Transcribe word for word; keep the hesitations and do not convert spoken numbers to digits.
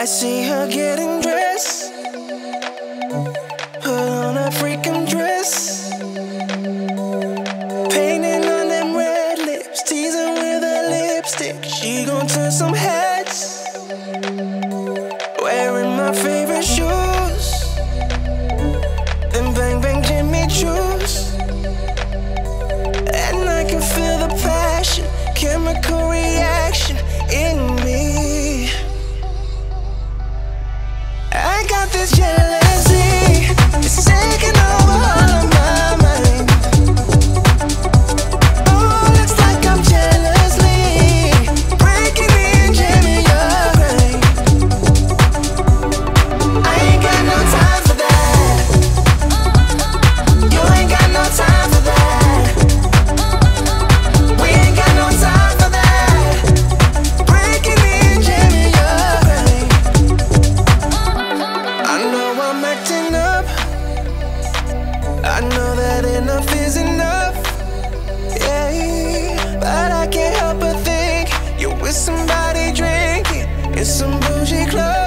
I see her getting dressed, put on a freaking dress, painting on them red lips, teasing with her lipstick. She gon' turn some heads, wearing my favorite shoes, them bang bang Jimmy Choos. And I can feel the passion, chemical reaction in me. I got this jealousy, it's taking over all of my mind. Oh, looks like I'm jealously breaking in, jamming your brain. I ain't got no time for that. You ain't got no time for that. We ain't got no time for that. Breaking in, jamming your brain. I know I'm acting up, I know that enough is enough, yeah. But I can't help but think you're with somebody drinking in some bougie club.